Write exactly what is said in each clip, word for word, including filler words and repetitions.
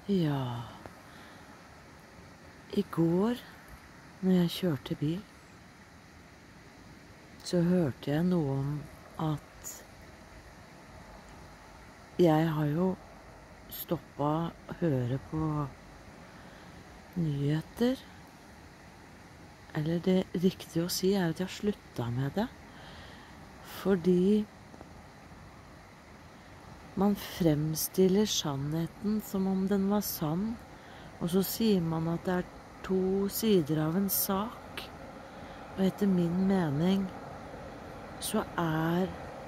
Ja, i går når jeg kjørte bil, så hørte jeg noe om at jeg har jo stoppet å høre på nyheter. Eller det riktige å si er at jeg har sluttet med det. Fordi man fremstiller sannheten som om den var sann, og så sier man at det er to sider av en sak. Og etter min mening så er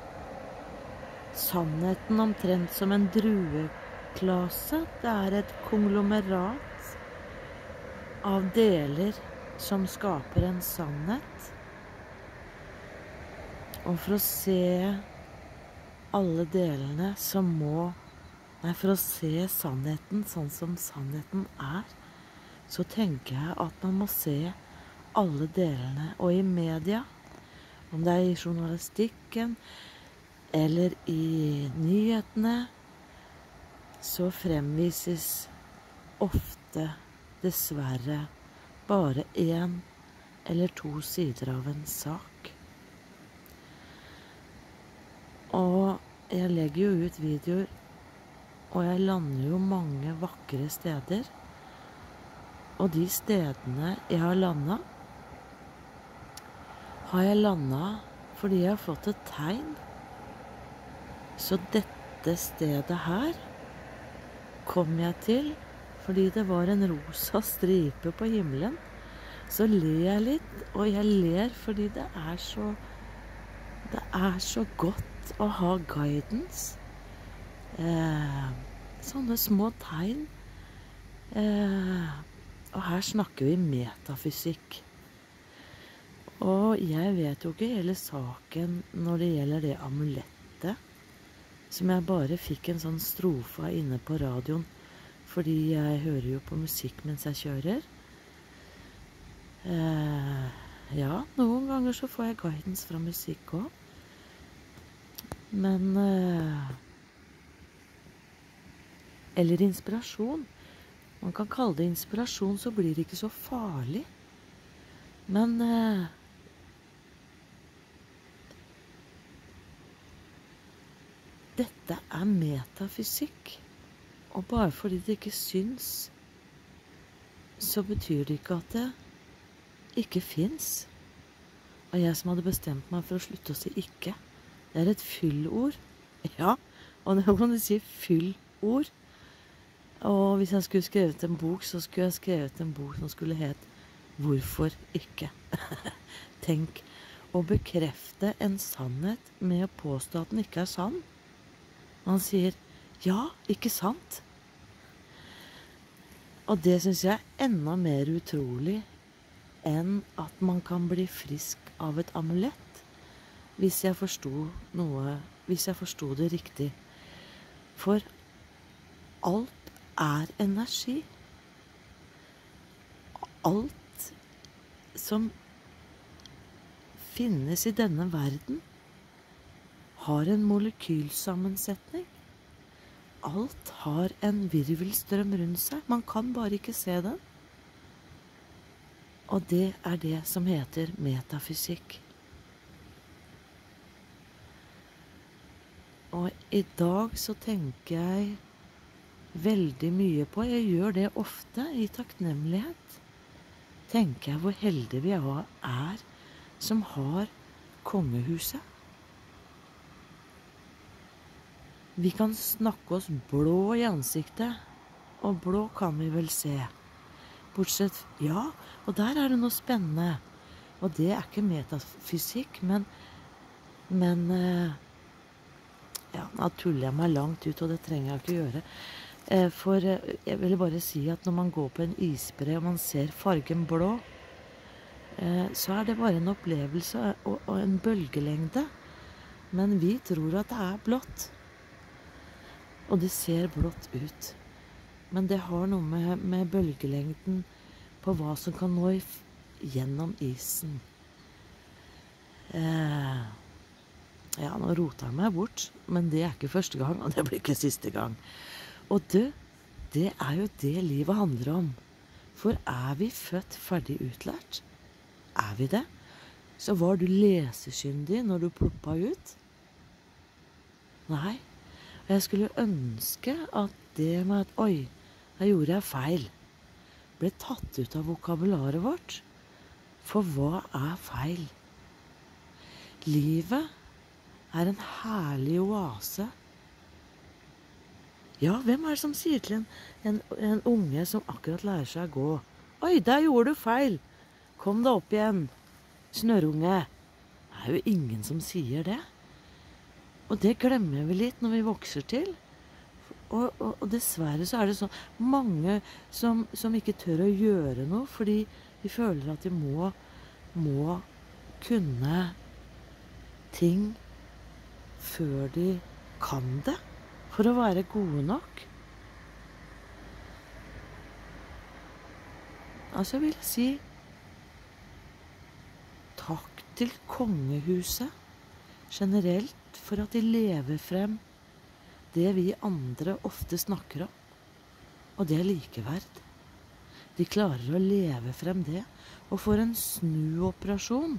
sannheten omtrent som en drueklase. Det er et konglomerat av deler som skaper en sannhet. Og for å se alle delene så må, nei, for å se sannheten sånn som sannheten er, så tenker jeg at man må se alle delene. Og i media, om det er i journalistikken eller i nyhetene, så fremvises ofte dessverre bare en eller to sider av en sak. Og jeg legger jo ut videoer, og jeg lander jo mange vakre steder. Og de stedene jeg har landet, har jeg landet fordi jeg har fått et tegn. Så dette stedet her kom jeg til fordi det var en rosa stripe på himmelen. Så ler jeg litt, og jeg ler fordi det er så, det er så godt å ha guidance. Eh, sånne små tegn. Eh, og her snakker vi metafysikk. Og jeg vet jo ikke hele saken når det gjelder det amulettet, som jeg bare fikk en sånn strofe inne på radioen, fordi jeg hører jo på musikk mens jeg kjører. Eh, ja, noen ganger så får jeg guidance fra musikk også. Men eh, eller inspirasjon. Man kan kalle det inspirasjon, så blir det ikke så farlig. Men eh, dette er metafysikk. Og bare fordi det ikke syns, så betyr det ikke at det ikke finnes. Og jeg som hadde bestemt meg for å slutte å si ikke, det er et fyllord. Ja, og nå kan du si fyllord. Og hvis jeg skulle skrevet en bok, så skulle jeg skrevet en bok som skulle het Hvorfor ikke? Tenk å bekrefte en sannhet med å påstå at den ikke er sann. Man sier, ja, ikke sant? Og det synes jeg er enda mer utrolig enn at man kan bli frisk av et amulett. Hvis jeg forstod noe, hvis jeg forstod det riktig. For alt er energi. Alt som finnes i denne verden har en molekylsammensetning. Alt har en virvelstrøm rundt seg. Man kan bare ikke se den. Og det er det som heter metafysikk. Og i dag så tenker jeg veldig mye på, jeg gjør det ofte i takknemlighet, tenker jeg hvor heldige vi er som har kongehuset. Vi kan snakke oss blå i ansiktet, og blå kan vi vel se. Bortsett, ja, og der er det noe spennende. Og det er ikke metafysikk, men, men ja, nå tuller jeg meg langt ut, og det trenger jeg ikke gjøre. For jeg vil bare si at når man går på en isbre og man ser fargen blå, så er det bare en opplevelse og en bølgelengde. Men vi tror at det er blått. Og det ser blått ut. Men det har noe med, med bølgelengden på hva som kan nå gjennom isen. Eh, ja, nå roter jeg meg bort, men det er ikke første gang, og det blir ikke siste gang. Og du, det er jo det livet handler om. For er vi født ferdig utlært? Er vi det? Så var du lesekyndig når du ploppa ut? Nei. Og jeg skulle ønske at det med at oi, da gjorde jeg feil, ble tatt ut av vokabularet vårt. For hva er feil? Livet er en herlig oase. Ja, hvem er det som sier til en, en, en unge som akkurat lærer seg å gå? Oi, der gjorde du feil. Kom deg opp igjen, snørunge. Det er jo ingen som sier det. Og det glemmer vi litt når vi vokser til. Og, og, og dessverre så er det så mange som, som ikke tør å gjøre noe, fordi de føler at de må, må kunne ting før de kan det. For å være gode nok. Altså vil jeg si takk til kongehuset generelt for at de lever frem det vi andre ofte snakker om. Og det er likeverd. De klarer å leve frem det. Og for en snuoperasjon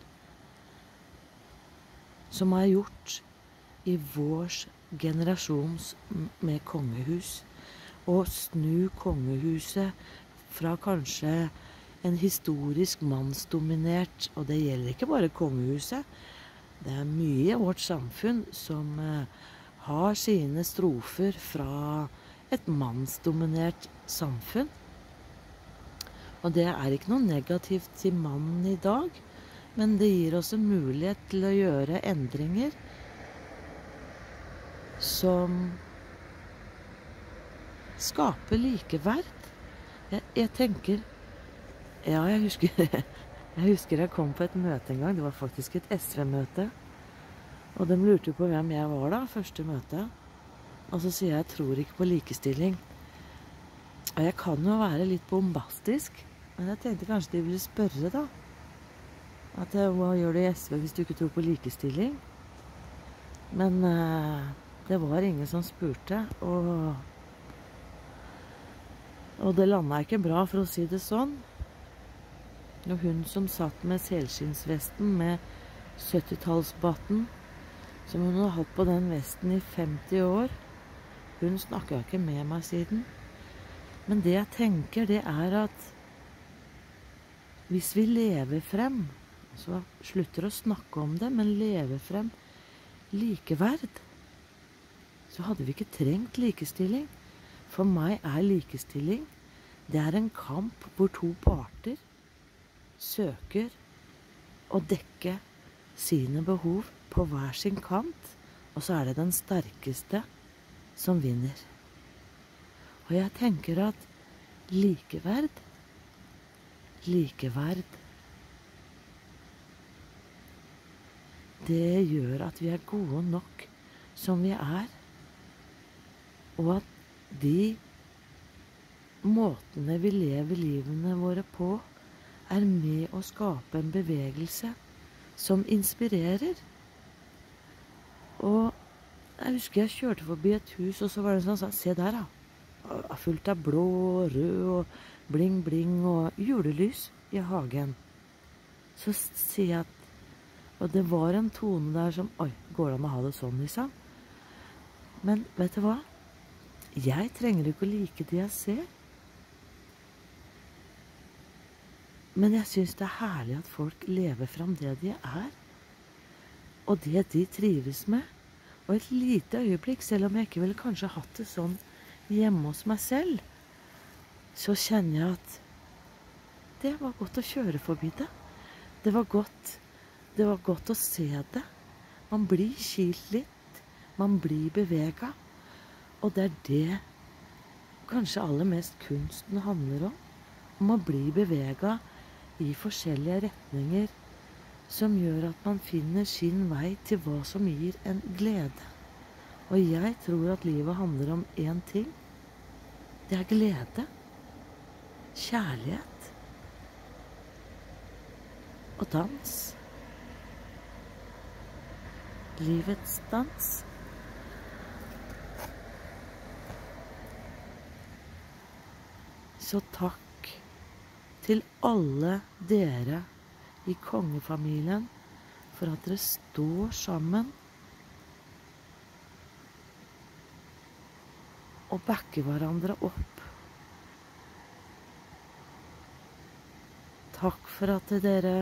som er gjort i vår generasjons med kongehus, og snu kongehuset fra kanskje en historisk mannsdominert, og det gjelder ikke bare kongehuset, det er mye i vårt samfunn som eh, har sine strofer fra et mannsdominert samfunn. Og det er ikke noe negativt til mannen i dag, men det gir oss en mulighet til å gjøre endringer som skaper likeverd. Jeg, jeg tenker, ja, jeg husker, jeg husker jeg kom på et møte en gang, det var faktisk et S V-møte, og de lurte på hvem jeg var da, første møte, og så sier jeg, jeg tror ikke på likestilling. Og jeg kan jo være litt bombastisk, men jeg tenkte kanskje de ville spørre da, at hva gjør du i S V hvis du ikke tror på likestilling? Men uh, det var ingen som spurte, og, og det landet ikke bra, for å si det sånn. Og hun som satt med selskinnsvesten med syttitallsbatten, som hun hadde hatt på den vesten i femti år, hun snakket ikke med meg siden. Men det jeg tenker, det er at hvis vi lever frem, så slutter å snakke om det, men lever frem likeverd, så hadde vi ikke trengt likestilling. For meg er likestilling, det er en kamp hvor to parter søker å dekke sine behov på hver sin kant, og så er det den sterkeste som vinner. Og jeg tenker at likeverd, likeverd, det gjør at vi er gode nok som vi er, og at de måtene vi lever livene våre på er med å skape en bevegelse som inspirerer. Og jeg husker jeg kjørte forbi et hus, og så var det sånn, sånn, se der da, fullt av blå, rød og bling bling og julelys i hagen. Så sier jeg at, og det var en tone der som, oi, går det an å ha det sånn liksom? Men vet du hva? Jeg trenger ikke å like det jeg ser. Men jeg synes det er herlig at folk lever frem det de er, og det de trives med. Og et lite øyeblikk, selv om jeg ikke ville kanskje hatt det sånn hjemme hos meg selv, så kjenner jeg at det var godt å kjøre forbi det. Det var godt, det var godt å se det. Man blir kilt litt, man blir beveget, og det er det kanskje aller mest kunsten handler om. Om å bli beveget i forskjellige retninger som gjør at man finner sin vei til hva som gir en glede. Og jeg tror at livet handler om én ting. Det er glede, kjærlighet og dans. Livets dans. Så takk til alle dere i kongefamilien for at dere står sammen og backer hverandre opp. Takk for at dere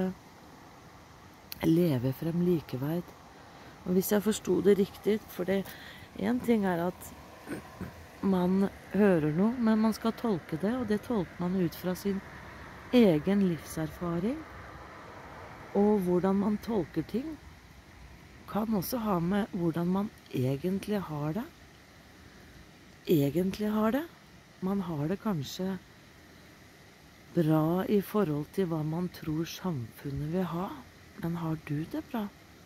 lever frem likeverd. Og hvis jeg forstod det riktig, for det en ting er at man hører noe, men man skal tolke det, og det tolker man ut fra sin egen livserfaring. Og hvordan man tolker ting kan også ha med hvordan man egentlig har det. Egentlig har det. Man har det kanskje bra i forhold til hva man tror samfunnet vil ha. Men har du det bra?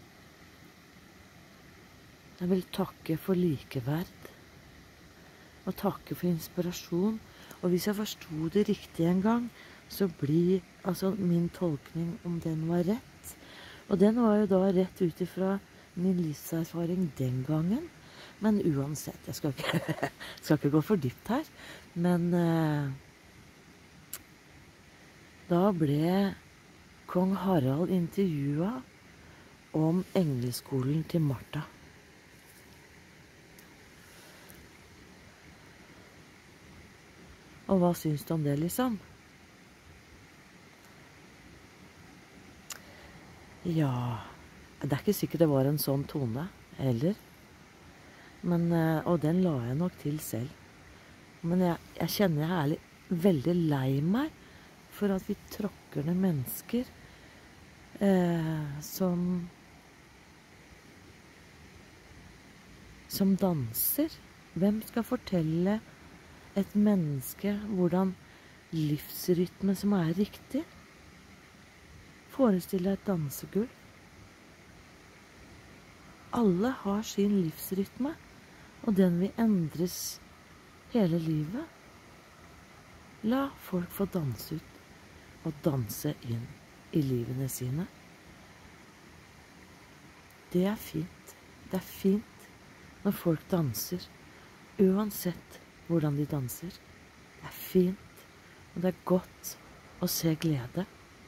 Jeg vil takke for likeverd. Og takke for inspirasjon. Og hvis jeg forstod det riktig en gang, så blir altså min tolkning om den var rett. Og den var jo da rett ut ifra min livserfaring den gangen. Men uansett, jeg skal ikke, skal ikke gå for dypt her. Men eh, da ble kong Harald intervjua om engleskolen til Martha. Og hva syns du om det, liksom? Ja, det er ikke sikkert det var en sånn tone, heller. Men, og den la jeg nok til selv. Men jeg, jeg kjenner jeg er litt, veldig lei meg for at vi tråkker ned mennesker eh, som som danser. Hvem skal fortelle et menneske hvordan livsrytme som er riktig? Forestille et dansegulv. Alle har sin livsrytme, og den vil endres hele livet. La folk få danse ut og danse inn i livene sine. Det er fint. Det er fint når folk danser, uansett hvordan de danser. Det er fint, og det er godt å se glede.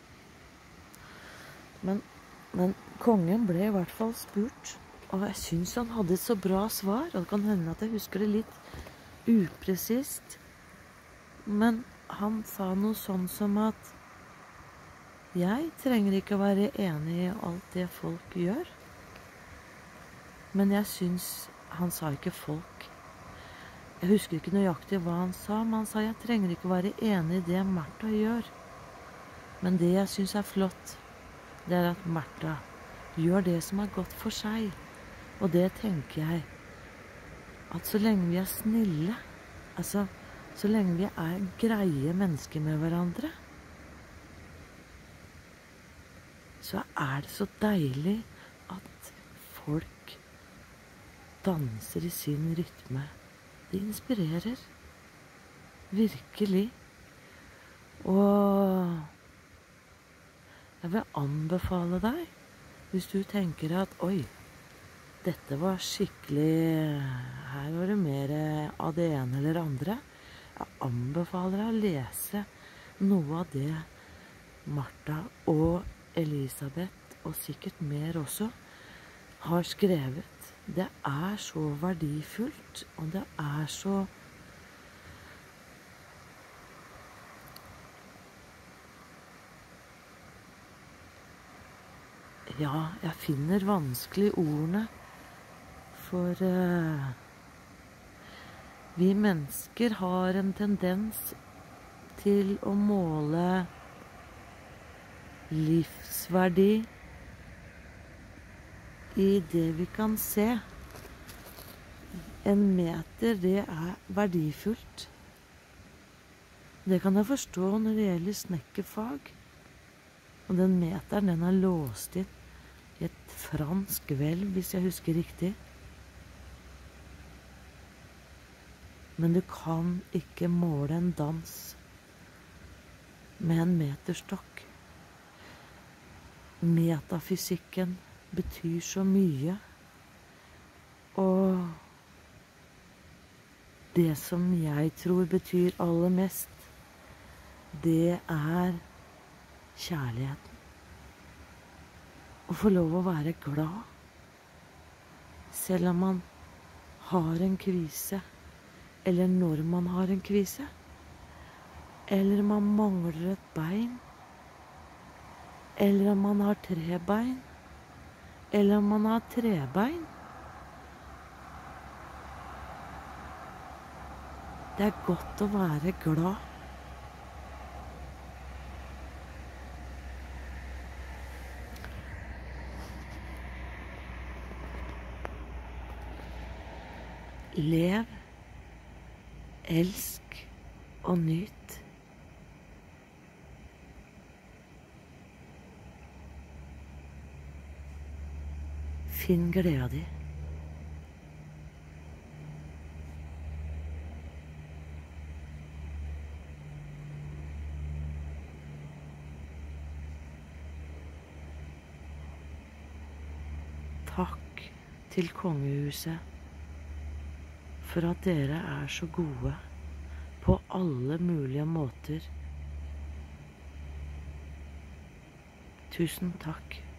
Men, men kongen ble i hvert fall spurt, og jeg synes han hadde et så bra svar, og det kan hende at jeg husker det litt upresist. Men han sa noe sånn som at jeg trenger ikke å være enig i alt det folk gjør. Men jeg synes, han sa ikke folk. Jeg husker ikke nøyaktig hva han sa, men han sa jeg trenger ikke å være enig i det Martha gjør. Men det jeg synes er flott, det er at Martha gjør det som er godt for seg. Og det tenker jeg, at så lenge vi er snille, altså så lenge vi er greie mennesker med hverandre, så er det så deilig at folk danser i sin rytme. Det inspirerer, virkelig. Og jeg vil anbefale deg, hvis du tenker at, oi, dette var skikkelig, her var det mer av det ene eller andre. Jeg anbefaler deg å lese noe av det Martha og Elisabeth, og sikkert mer også, har skrevet. Det er så verdifullt, og det er så ja, jeg finner vanskelig ordene. For uh, vi mennesker har en tendens til å måle livsverdi i det vi kan se. En meter, det er verdifullt. Det kan jeg forstå når det gjelder snekkerfag. Og den meteren, den er låst inn i et fransk hvelv, hvis jeg husker riktig. Men du kan ikke måle en dans med en meterstokk. Metafysikken betyr så mye. Og det som jeg tror betyr aller mest, det er kjærligheten. Å få lov å være glad, selv om man har en kvise, eller når man har en kvise, eller man mangler et bein, eller om man har tre bein, eller om man har trebein. Det er godt å være glad. Lev, elsk og nyt. Finn gleda di. Takk til kongehuset for at dere er så gode på alle mulige måter. Tusen takk.